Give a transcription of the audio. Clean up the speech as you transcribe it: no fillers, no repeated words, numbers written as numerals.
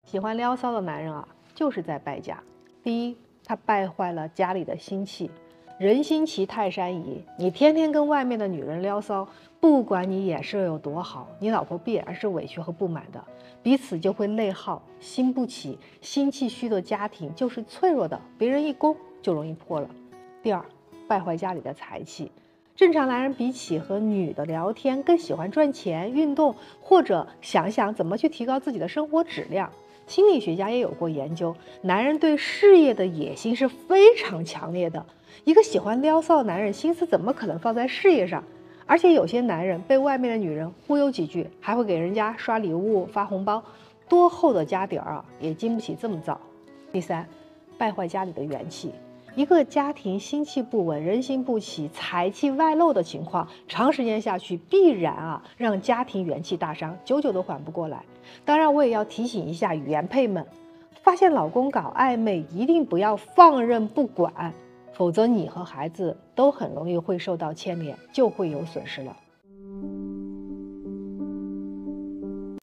喜欢撩骚的男人啊，就是在败家。第一，他败坏了家里的心气。人心齐泰山移，你天天跟外面的女人撩骚，不管你眼色有多好，你老婆必然是委屈和不满的，彼此就会内耗，心不齐，心气虚的家庭就是脆弱的，别人一攻就容易破了。第二，败坏家里的财气。正常男人比起和女的聊天，更喜欢赚钱、运动，或者想想怎么去提高自己的生活质量。心理学家也有过研究，男人对事业的野心是非常强烈的。一个喜欢撩骚的男人，心思怎么可能放在事业上？而且有些男人被外面的女人忽悠几句，还会给人家刷礼物、发红包，多厚的家底儿啊，也经不起这么造。第三，败坏家里的元气。一个家庭心气不稳、人心不齐、财气外露的情况，长时间下去必然让家庭元气大伤，久久都缓不过来。当然，我也要提醒一下原配们，发现老公搞暧昧，一定不要放任不管，否则你和孩子都很容易会受到牵连，就会有损失了。